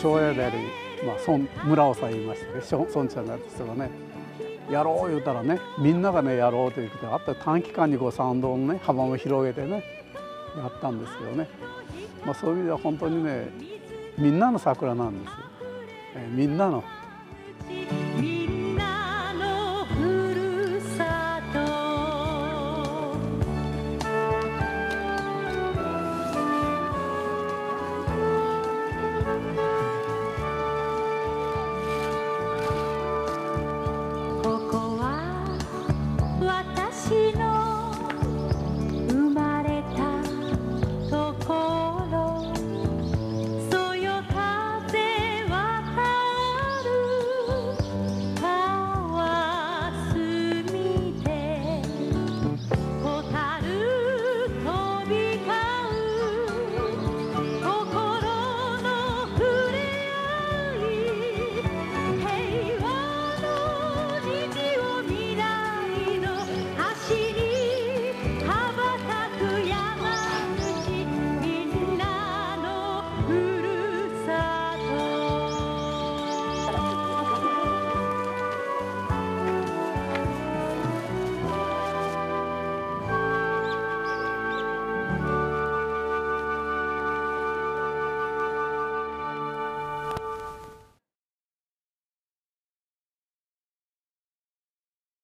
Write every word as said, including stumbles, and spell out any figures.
父親であり、まあ、孫村尾さん言いましたけど孫ちゃんが人がねやろう言うたらねみんながねやろうということであと短期間にこう参道のね幅も広げてねやったんですけどね、まあ、そういう意味では本当にねみんなの桜なんですよ、えー、みんなの